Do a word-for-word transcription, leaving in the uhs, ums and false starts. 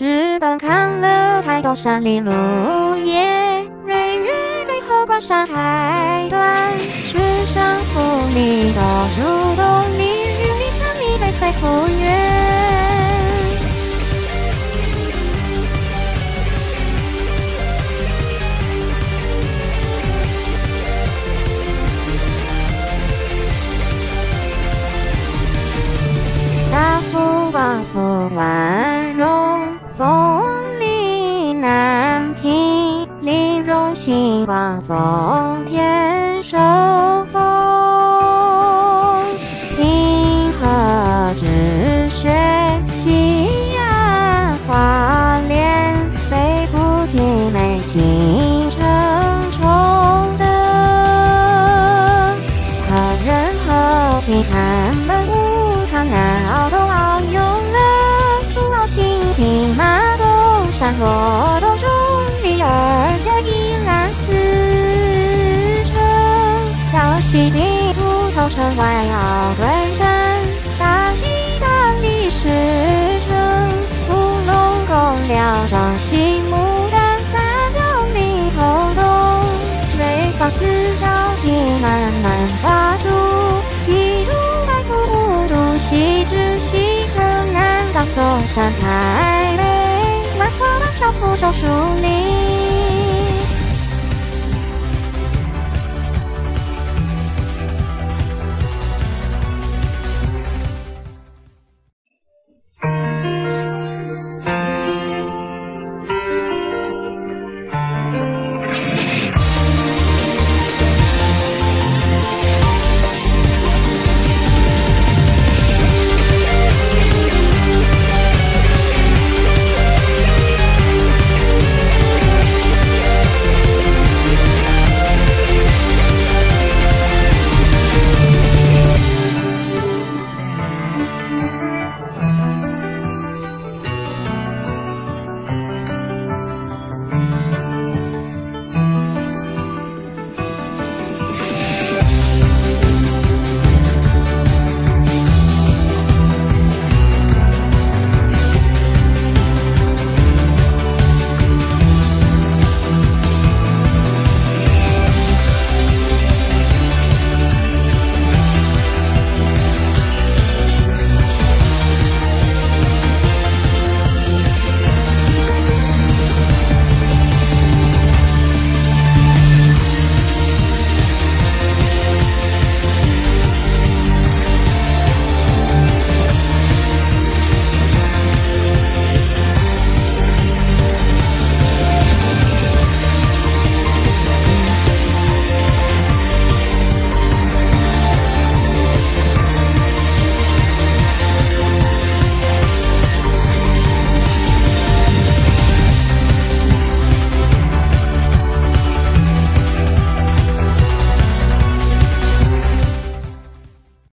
直奔看了太多山林路野，瑞日瑞河关山海端，赤山负你到主动你与你看你北塞空远。大幅广幅万荣，风里南平，林中星光风天收风，平和止血，济安花莲，北部景美新城崇德，和人和平看本无。南澳东澳永乐，苏澳新津马东山罗东中里二甲宜兰四城，礁溪地土头城外澳对山，大溪大理石城，乌龙贡寮庄西牡丹三角林头东，瑞芳四角平南南花竹，西竹白府五渡西至西坑南到松山台北，万华万桥福州树林。